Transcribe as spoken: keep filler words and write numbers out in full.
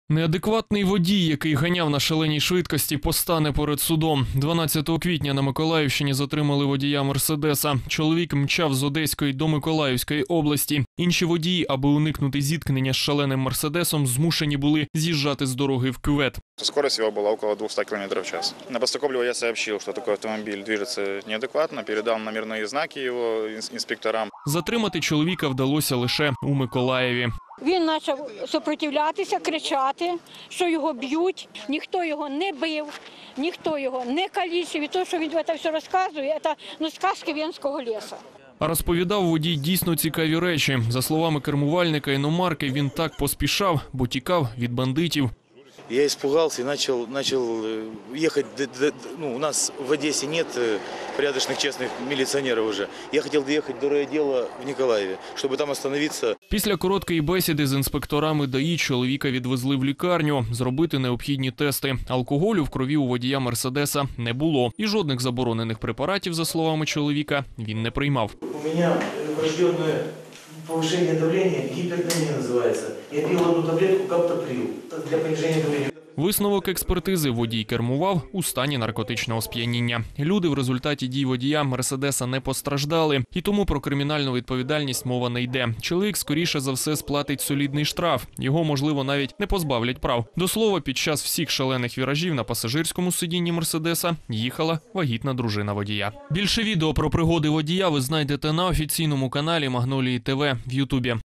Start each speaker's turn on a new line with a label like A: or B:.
A: Неадекватний водій, який ганяв на шаленій швидкості, постане перед судом. дванадцятого квітня на Миколаївщині затримали водія «Мерседеса». Чоловік мчав з Одеської до Миколаївської області. Інші водії, аби уникнути зіткнення з шаленим «Мерседесом», змушені були з'їжджати з дороги в кювет.
B: Скорость его была около двухсот километров в час. На постокоплю я сообщил, что такой автомобиль движется неадекватно, передал номерные знаки его инспекторам.
A: Затримати чоловіка вдалося лише у Миколаєві.
C: Він почав супротивлятися, кричати, що його б'ють. Ніхто його не бив, ніхто його не калічив. І те, що він це все розказує, це ну, сказки Венського лісу.
A: А розповідав водій дійсно цікаві речі. За словами кермувальника іномарки, він так поспішав, бо тікав від бандитів.
D: Я испугался и начал, начал ехать, ну, у нас в Одессе нет порядочных, честных милиционеров уже. Я хотел доехать до райотдела в Николаеве, чтобы там остановиться.
A: Після короткої бесіди з інспекторами ДАІ чоловіка відвезли в лікарню, зробити необхідні тести. Алкоголю в крові у водія «Мерседеса» не було. І жодних заборонених препаратів, за словами чоловіка, він не приймав.
D: У мене врожденне повышение давления, гипертония называется. Я пил одну таблетку каптоприл для понижения давления.
A: Висновок експертизи: водій кермував у стані наркотичного сп'яніння. Люди в результаті дій водія «Мерседеса» не постраждали. І тому про кримінальну відповідальність мова не йде. Чоловік, скоріше за все, сплатить солідний штраф. Його, можливо, навіть не позбавлять прав. До слова, під час всіх шалених віражів на пасажирському сидінні «Мерседеса» їхала вагітна дружина водія. Більше відео про пригоди водія ви знайдете на офіційному каналі Магнолії ТВ в Ютубі.